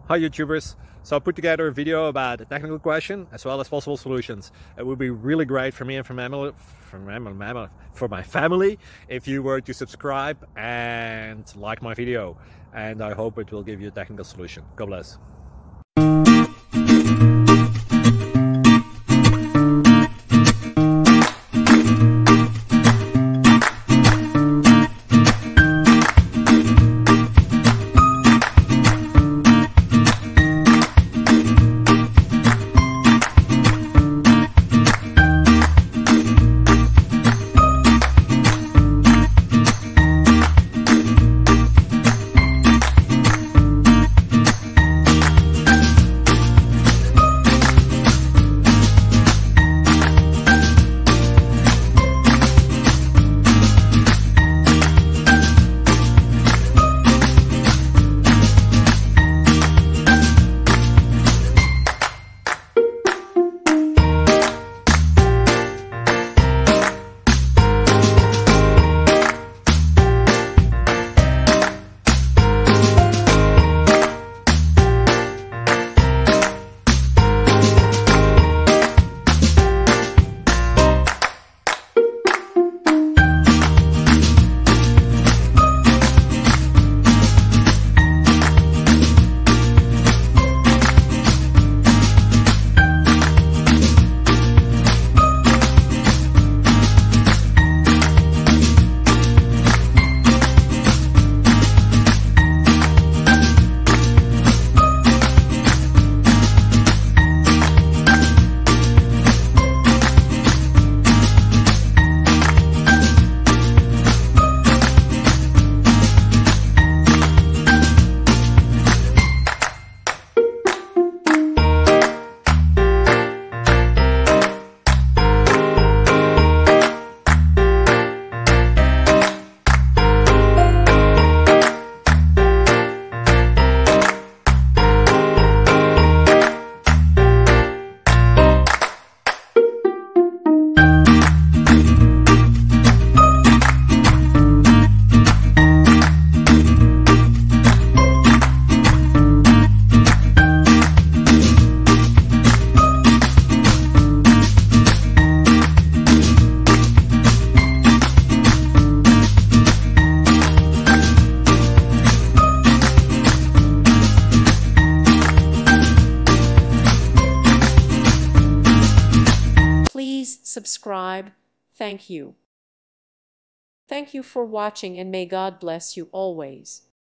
Hi YouTubers. So I put together a video about a technical question as well as possible solutions. It would be really great for me and for my family if you were to subscribe and like my video, and I hope it will give you a technical solution. God bless. Please subscribe. Thank you. Thank you for watching, and may God bless you always.